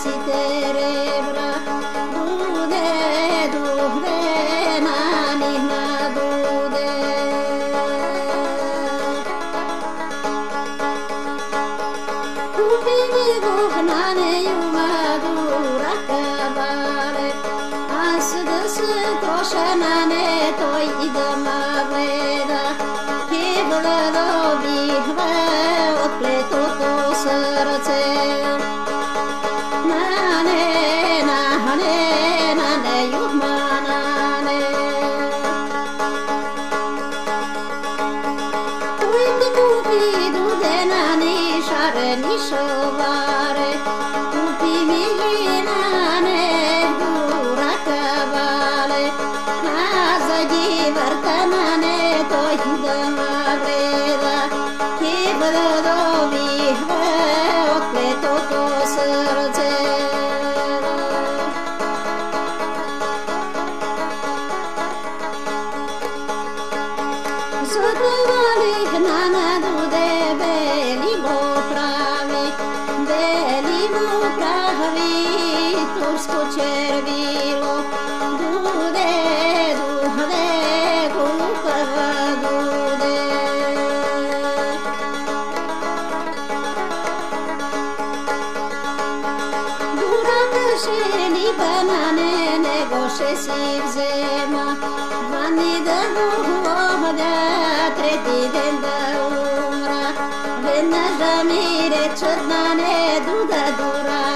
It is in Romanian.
cerebra, dude, dude, nani na dude. Kupini guhnane yumadura kabale, asdası toşanane toy idama veda, kibla bihve otpleto to srce. Nane, nane, nane, yuhmanane. Uite cupi dude nani share nishovare, cupi milinane dura kabale, nazagi vartanane to hidama vreda, kibla dobi hve otpleto to srce. Zodvalih nana dude belivo pravi, tursko červilo, dude, dude, glupava dude. Durakašeni banane nego še si vzema, vani da voda, treti den da umra, venaš da mi reče dnane duda dura.